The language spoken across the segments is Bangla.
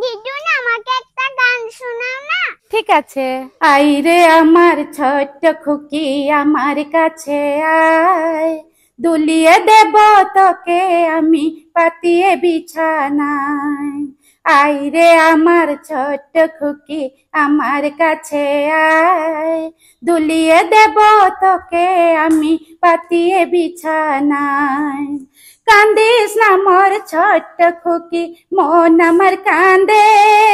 দিদুন আমাকে একটা গান শোনাও না। ঠিক আছে। আই রে আমার ছোট্ট খুকি আমার কাছে আয়, দুলিয়ে দেব তোকে আমি পাতিয়ে বিছানায়। আই রে আমার ছোট্ট খুকি আমার কাছে আয়, দুলিয়ে দেব তোকে আমি পাতিয়ে বিছানায়। কান্দিস না মোর ছোট্ট খুকি, মন আমার কান্দে,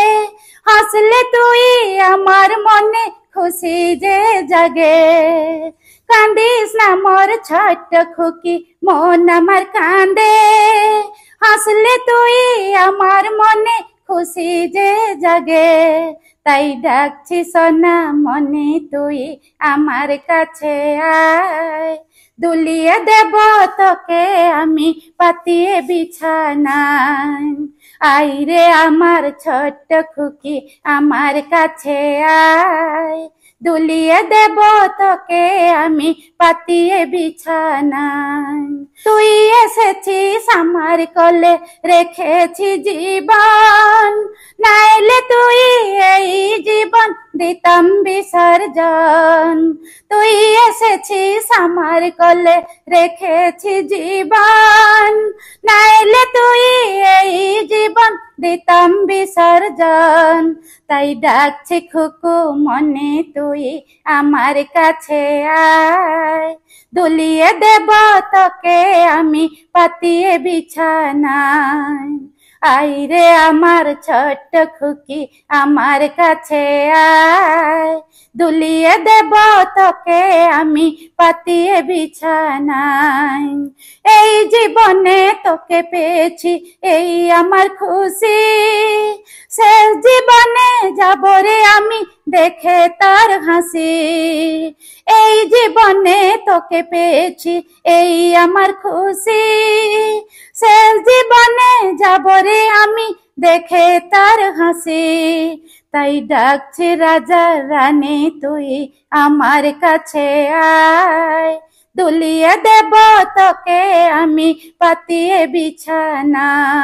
হাসলে তুই আমার মনে খুশি যে জাগে। কান্দিস না মোর ছোট্ট খুকি, মন আমার কান্দে, হাসলে তুই আমার মনে খুশি যে জাগে। তাই ডাকছি সোনা মনে তুই আমার কাছে আয়, দুলিয়ে দেব তোকে আমি পাতিয়ে বিছানায়। আই রে আমার ছোট্ট খুকি আমার কাছে আয়, দুলিয়ে দেব তোকে আমি পাতিয়ে বিছানায়। তুই এসেছিস আমার কোলে রেখেছি জীবন, নাইলে তুই এই জীবন দিতাম বিসর্জন। তুই এসেছিস আমার কোলে রেখেছি জীবন, নাইলে তুই এই জীবন দিতাম বিসর্জন। তাই ডাকছি খুকু মনে তুই আমার কাছে আয়, দুলিয়ে দেব তোকে আমি পাতিয়ে বিছানায়। আই রে আমার ছোট্ট খুকি আমার কাছে আয়, দুলিয়ে দেব তোকে আমি পাতিয়ে বিছানায়। এই জীবনে তোকে পেয়েছি এই আমার খুশি, শেষ জীবনে যাব রে আমি দেখে তার হাসি। এই জীবনে তোকে পেয়েছি এই আমার খুশি, শেষ জীবনে যাব রে আমি দেখে তার হাসি। তাই ডাকছি রাজা রানী তুই আমার কাছে আয়, দুলিয়ে দেব তোকে আমি পাতিয়ে বিছানা।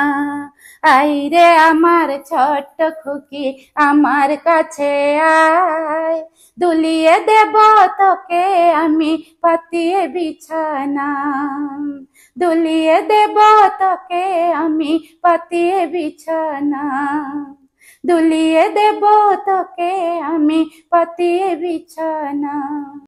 আই রে আমার ছোট্ট খুকি আমার কাছে আয়, দুলিয়ে দেব তোকে আমি পাতিয়ে বিছানা। দুলিয়ে দেব তোকে আমি পাতিয়ে বিছানা, দুলিয়ে দেব তোকে আমি পাতিয়ে বিছানা।